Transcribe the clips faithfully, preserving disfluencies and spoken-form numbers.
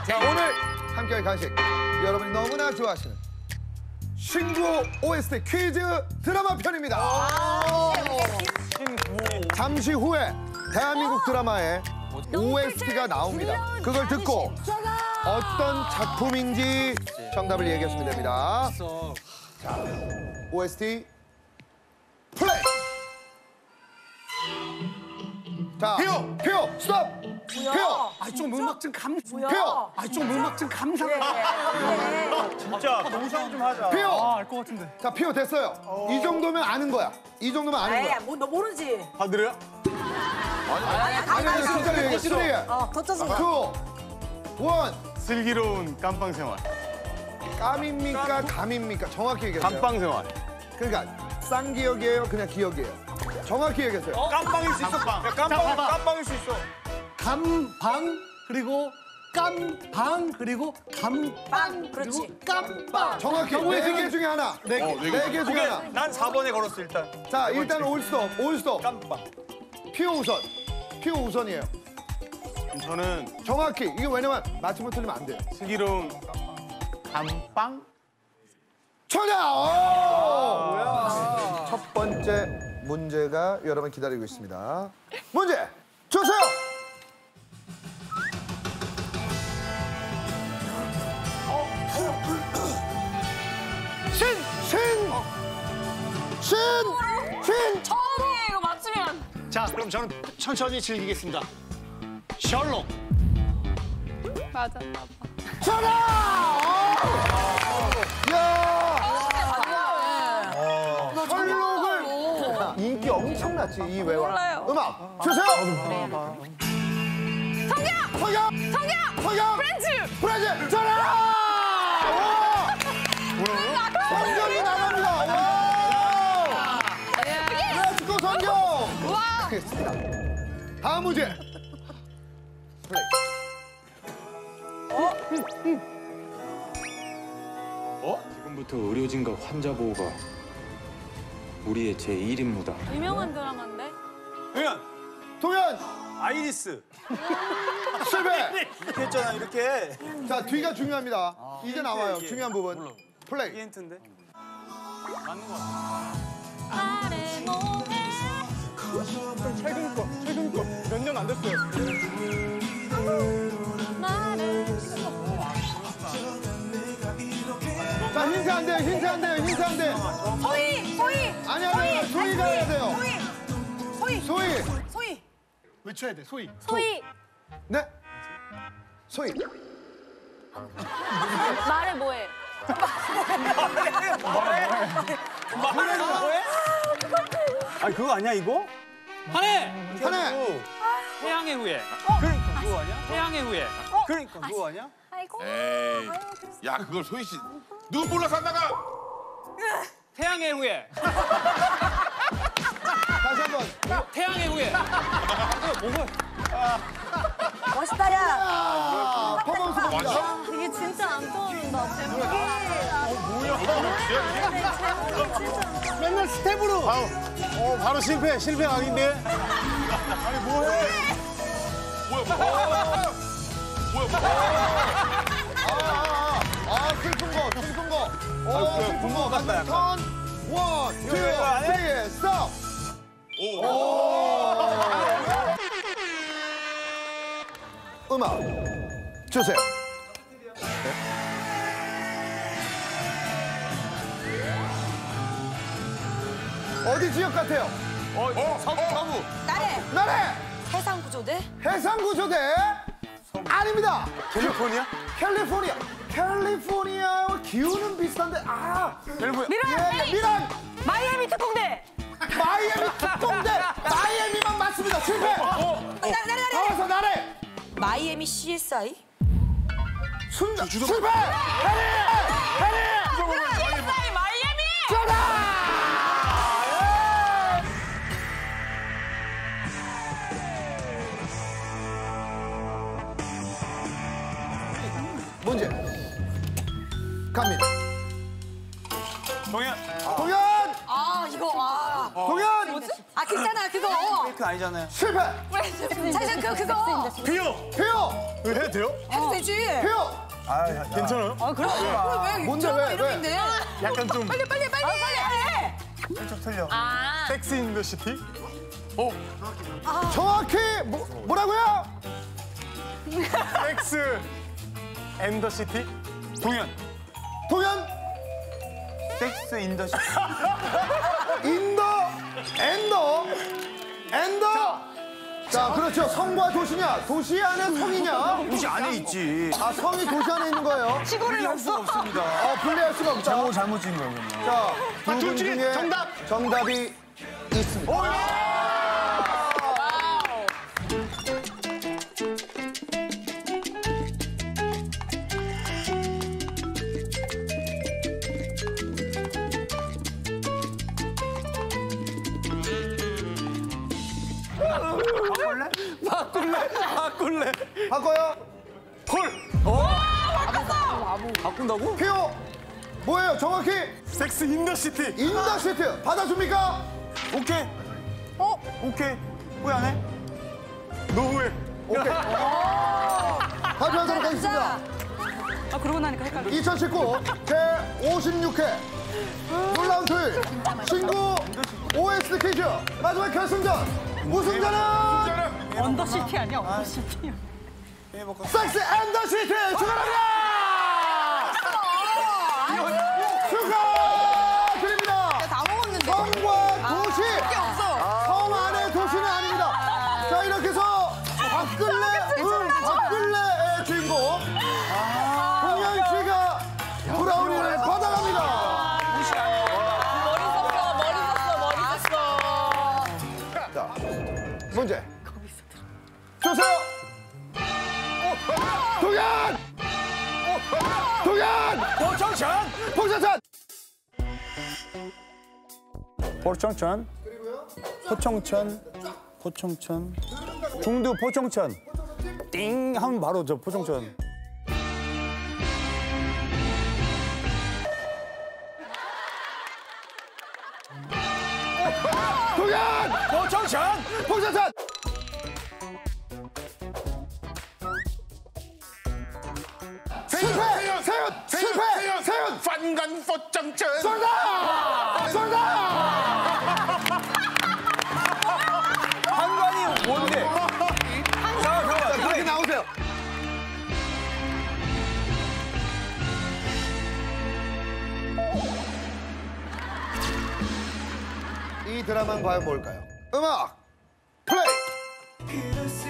자, 오늘 함께할 간식. 여러분이 너무나 좋아하시는 신구 오에스티 퀴즈 드라마 편입니다. 잠시 후에 대한민국 드라마에 오에스티가 나옵니다. 그걸 듣고 어떤 작품인지 정답을 얘기하시면 됩니다. 자, 오에스티 플레이! 자, 피오! 피오! 스톱! 피오! 아, 좀 음악 좀 감. 피오! 아, 좀 음악 좀 감상. 진짜 농상 좀 하자. 피오! 아, 알 것 같은데. 자, 피오 됐어요. 어. 이 정도면 아는 거야. 이 정도면 아는 거야. 뭐, 너 모르지? 아들이야? 아니, 아니, 숫자를 얘기해. 쓰리, 어, 덧쳐서. 투, 원. 슬기로운 깜빵 생활. 깜입니까? 감입니까? 정확히 얘기하세요. 깜빵 생활. 그러니까 쌍기역이에요? 그냥 기역이에요? 정확히 얘기하세요. 깜빵일 수 있어. 야, 깜빵, 깜빵일 수 있어. 감방 그리고 깜방 그리고 감빵 그렇지. 깜빵. 정확히 네 개 중에 하나. 네 개, 네 개 중에 하나. 난 사 번에 걸었어, 일단. 자, 일단 올스톱, 올스톱. 깜빵. 피오 우선. 피오 우선이에요. 저는 정확히. 이게 왜냐면 맞춤을 틀리면 안 돼요. 슬기로운 감빵? 정답! 뭐야? 첫 번째 문제가 여러분 기다리고 있습니다. 문제 주세요! 신! 신! 신! 신! 처음에 이거 맞추면. 자, 그럼 저는 천천히 즐기겠습니다. 셜록. 맞았나 봐. 정답! 야! 셜록을 인기 엄청났지, 이 외화. 몰라요. 음악 주세요! 성경! 성경! 성경! 성경! 프렌즈! 프렌즈! 전화! 와! 성경이 나갑니다. 와! 렛츠고 성경! 와! 알겠습니다. 다음 문제. 플레이. 지금부터 의료진과 환자 보호가 우리의 제일 임무다. 유명한 드라마인데? 동현! 동현! 아이리스. 실패! 이렇게 했잖아, 이렇게. 자, 뒤가 중요합니다. 이제 나와요. 이게. 중요한 부분. 이게 플레이. 힌트인데? 맞는 거 같아. 아래 뭐해? 최근 거, 최근 거. 몇 년 안 됐어요. 말해. 자, 힌트 안 돼요. 힌트 안 돼요. 힌트 안 돼. 소희! 소희! 아니, 아니, 아니. 소희가 해야 돼요. 소희! 소희! 소희. 소희! 외쳐야 돼, 소희. 소희. 네? 소희. 말해 뭐해? 말해, 뭐해? 아니, 그거 아니야, 이거? 한해! 하나. 태양의 후예. 그러니까 그거 아니야? 태양의 후예. 그러니까 그거 아니야? 아이고. 에이, 야 그걸 소희 씨 누구 몰라서 안 나가? 태양의 후예. 다시 한 번. 태양의 후예. 멋있다, 야! 아, 퍼포먼스 봅니다. 이게 진짜 안 떠오른다. 제목이. 맨날 스텝으로. 아우, 어, 바로 실패, 실패 아닌데? 아니, 뭐해? 뭐야 뭐야 뭐야 뭐야 아, 아, 아, 슬픈 거, 슬픈 거. 오, 그래, 슬픈 거. 분노 같다, 약간. 턴, 원, 투, 이거 안 해? 쓰리, 스톱. 오. 음악 주세요. 네. 어디 지역 같아요? 어, 어, 서부 서부 나래! 나래! 해상구조대? 해상구조대 아닙니다. 캘리포니아? 캘리포니아. 캘리포니아와 기후는 비슷한데 아 캘리포니아. 미란! 예, 미란 마이애미 특공대! 마이애미 특공대 마이애미만 맞습니다. 실패. 나래, 나래, 나래! 나와서 나래. 마이애미 씨에스아이? 순간 실패. 해리 해리 씨에스아이 마이애미! 정답. 문제 갑니다. 동현. 동현! 아, 이거, 아. 동현! 아, 아 그잖아 그거. 그 아니잖아요. 실패. 자자 그 그거. 피오. 피오. 왜 해도 돼요? 해도 되지. 피오. 아, 괜찮아요? 아 그럼. 왜 뭔데, 왜, 이름인데? 약간 좀 빨리 빨리 빨리. 빨리 해. 살짝 틀려. 아. 섹스 인 더 시티? 정확히 뭐, 뭐라고요? 섹스 앤 더 시티? 동현. 동현. 섹스 인 더 시티. 인더 엔더 엔더. 자, 그렇죠. 성과 도시냐? 도시 안에 성이냐? 도시 안에 있지. 아, 성이 도시 안에 있는 거예요? 시골을 할 수가 없습니다. 어, 분리할 수가 없다. 잘못 잘못 찍은 거예요. 자, 두 아, 분 둘 중에 중에 정답! 정답이 있습니다. 바꿀래? 바꿀래? 바꿔요. 헐. 바꾼다고? 피오. 뭐예요? 정확히 섹스 인 더 시티. 인더 시트 받아줍니까? 오케이. 어? 오케이. 왜 안 해? 노후에. 오케이. 발표하도록 하겠습니다. 아 그러고 나니까 헷갈려. 이천십구 제오십육 회 놀라운 토요일 신구 오에스티 퀴즈 마지막 결승전 우승자는 언더시티 아니야 언더시티. 섹스 앤 더 시티 축하합니다. 축하드립니다. 다 먹었는데. 성과 도시 게 없어. 성 안의 도시는 아닙니다. 자 이렇게 해서 박근혜 응 박근혜의 주인공 동현 씨가 브라우니를 받아갑니다. 머리 썼어, 머리 썼어, 머리 썼어. 자 문제 주세요. 동현 동현 포청천. 봉사찬 포청천. 포청천. 포청천. 중두 포청천. 띵 하면 바로 저 포청천. 동현 포청천. 봉사찬 실패 세윤 실패 세윤 판간 포장천. 정답 정답 한관이 뭔데? 자 그렇게 나오세요. 이 드라마는 과연 뭘까요? 음악 플레이.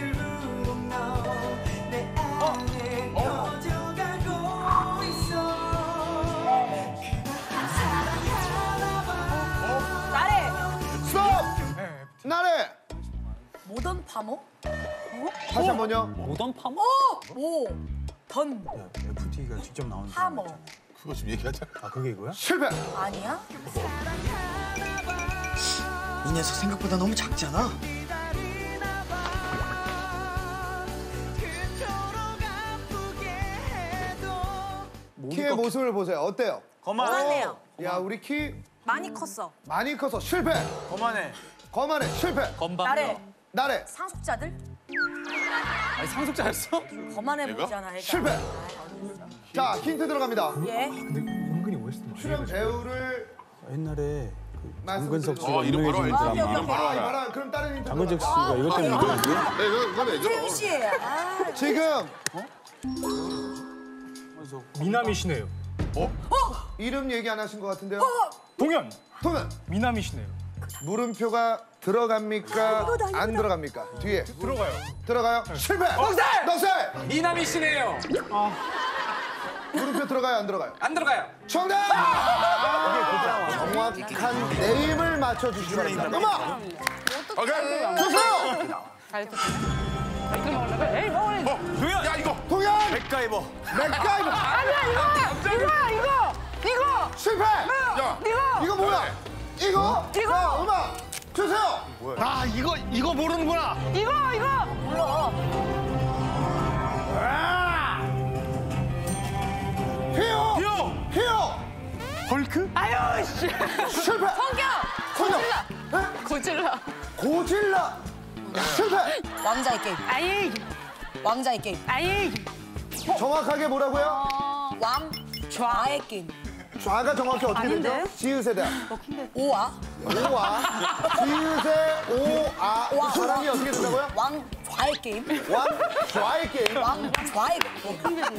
나래. 스톱. 나래. 모던 파모? 다시 한 번요. 모던 파모? 오. 던 에프티가 직접 나온 파모. 그거 좀 얘기하자. 아 그게 이거야? 실패. 아니야? 이 녀석 생각보다 너무 작잖아. 키의 모습을 보세요. 어때요? 거만해요. 야 우리 키 많이 컸어. 많이 커서 실패. 거만해. 거만해 실패. 건방. 나래. 나래 상속자들? 아니 상속자였어? 거만해 보이잖아. 애가. 실패. 자 힌트 들어갑니다. 예. 은근히 오에스티 많이 출연 배우를 옛날에 그 말씀드리죠. 장근석 씨가 어, 이름 바로 유명해진 알지. 드라마. 이름 바로 아, 알아. 이봐라. 그럼 다른 힌트. 장근석 들어갑니다. 씨가 이것 때문에 유명해진 네, 이거 그건 알죠. 태윤 씨. 아. 지금 미남이시네요. 이름 얘기 안 하신 것 같은데요. 동현. 동현 미남이시네요. 물음표가 들어갑니까? 안 들어갑니까? 뒤에 들어가요. 들어가요. 실패. 넉살! 넉살. 미남이시네요. 물음표 들어가요? 안 들어가요? 안 들어가요. 정답. 정확한 네임을 맞춰주시기 바랍니다. 음악 오케이. 주세요. 동현. 야 이거. 동현 백가이버. 맥가이버. 이거 이거 이거 실패. 야. 이거 이거 뭐야? 이거? 이거! 자, 음악 주세요. 아 이거 이거 모르는구나. 이거 이거 몰라. 히어. 히어. 히어. 헐크? 아유 씨. 실패. 성격. 성격. 고질라. 네? 고질라. 고질라. 실패. 왕자의 게임. 아이, 왕자의 게임. 아이. 정확하게 뭐라고요? 왕 좌의 게임. 좌가 정확히 어떻게 아닌데? 되죠? 지읒에다. 오와 오와 지읒에 오아 오아. 사람이 어떻게 된다고요? 왕 좌의 게임. 왕 좌의 게임. 왕 좌의 게임.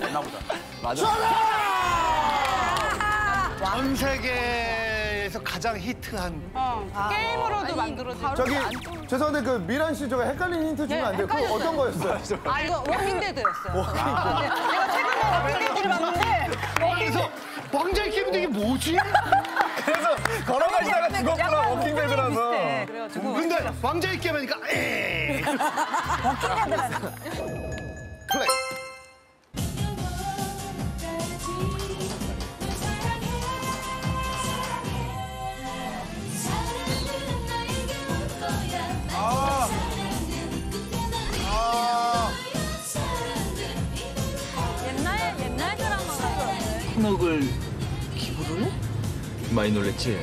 전 세계에서 가장 히트한 게임으로도 만들어진. 저기 죄송한데 그 미란 씨 저거 헷갈리는 힌트 주면 안 돼요? 그거 어떤 거였어요? 아, 이거 워킹데드였어요. 제가 최근에 워킹데드를 봤는데. 그래서 왕자의 게임인데 이게 뭐지? 걸어가시다가 죽었구나, 워킹데드라서. 그래가지고. 근데 왕자의 게임 하니까 에이. 플레이. 옛날, 옛날 드라마 같은데. 천억을 기부를 해? 많이 놀랬지?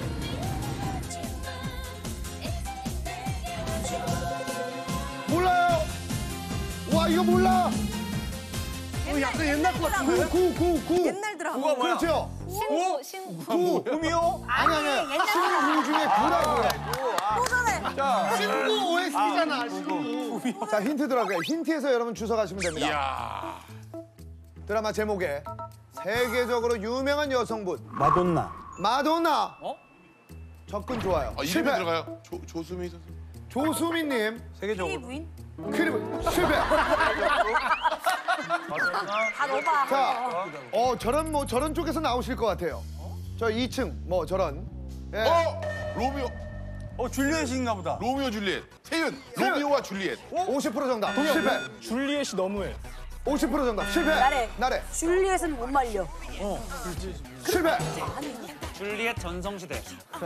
몰라요. 와 이거 몰라. 어, 약간 옛날 것 같은데? 구구구구. 옛날 드라마. 구가 뭐야? 그렇죠. 신구, 신구. 구. 구미호? 아니 아니. 신구 중에 구라고요. 또 전에. 신구 오에스티잖아, 신구. 자 힌트 들어가요. 힌트에서 여러분 주워 가시면 됩니다. 이야. 드라마 제목에 세계적으로 유명한 여성분 마돈나. 마돈나. 접근 좋아요. 아, 이름이 실패. 들어가요? 조, 조수미 선수. 조수민님 세계적으로. 부인. 퀴리브 실패. 다 넣어봐. 자, 어 저런 뭐 저런 쪽에서 나오실 것 같아요. 저 이 층 뭐 저런. 예. 어? 로미오. 어, 줄리엣인가 보다. 로미오 줄리엣. 태윤. 태윤. 로미오와 줄리엣. 오십 퍼센트 정답. 실패. 줄리엣이 너무해. 오십 퍼센트 정답. 실패. 나래. 나래. 줄리엣은 못 말려. 실패. 줄리엣 전성시대.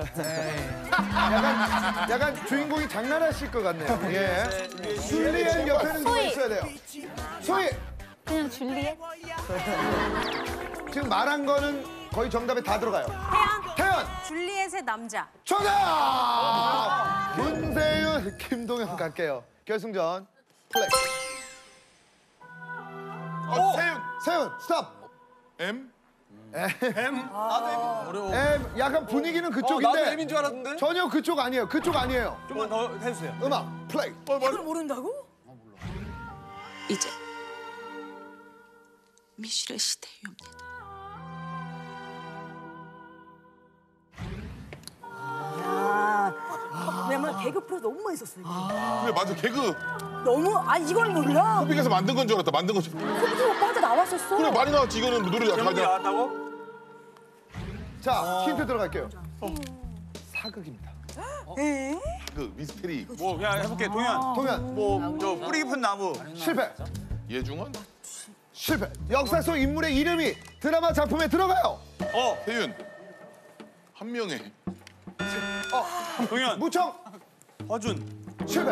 약간 약간 주인공이 장난하실 것 같네요. 예. 줄리엣 옆에는 누가 있어야 돼요. 소희. 그냥 줄리엣? 지금 말한 거는 거의 정답에 다 들어가요. 태연. 태연. 줄리엣의 남자. 정답! 문세윤, 김동현 갈게요. 결승전 플레이. 어, 태윤. 세윤, 스탑. M. M. M. 약간 분위기는 그쪽인데. 나도 M인 줄 알았는데? 전혀 그쪽 아니에요. 그쪽 아니에요. 좀만 더 해주세요. 음악 플레이. 어, 맞아. 이걸 모른다고? 이제 미술의 시대입니다. 아, 왜냐면 개그 프로 너무 많이 썼어. 이거. 그래, 맞아. 개그. 너무 아 이걸 몰라. 코빅에서 만든 건 줄 알았다. 만든 건 줄. 코빅 오빠한테 나왔었어. 그래, 많이 나왔지. 이거는 노래 잘 제목이 나. 나왔다고? 자, 힌트 들어갈게요. 사극입니다. 그 미스테리. 뭐, 그냥 해볼게. 동현. 동현, 뭐, 저 뿌리 깊은 나무. 실패. 예중원. 실패. 역사 속 인물의 이름이 드라마 작품에 들어가요. 어, 태윤. 한명혜. 동현. 무청. 허준. 실패.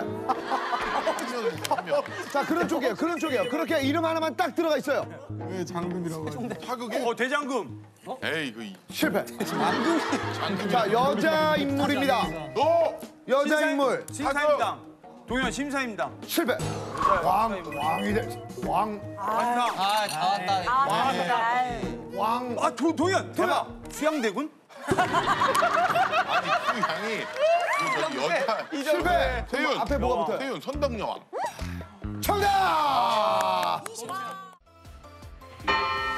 한명. 자, 그런 쪽이에요. 그런 쪽이에요. 그렇게 이름 하나만 딱 들어가 있어요. 사극에. 어, 대장금. 에이, 그 이- 실패. 장금. 자, 여자 인물입니다. 너. 여자 심사- 인물. 심사임당. 동현 심사임당. 실패. 왕, 왕이 돼. 왕, 완상. 아, 다 왔다. 아, 나. 왕. 아, 도, 동현. 대박. 수양대군? 아니, 그 향이. 그 저기 여자. 실패. 태윤. 앞에 뭐가 붙어요? 태윤 선덕여왕. 정답!